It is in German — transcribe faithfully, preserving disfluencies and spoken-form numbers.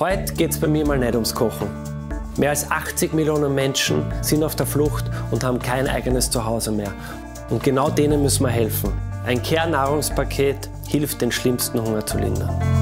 Heute geht es bei mir mal nicht ums Kochen. Mehr als achtzig Millionen Menschen sind auf der Flucht und haben kein eigenes Zuhause mehr. Und genau denen müssen wir helfen. Ein Care-Nahrungspaket hilft, den schlimmsten Hunger zu lindern.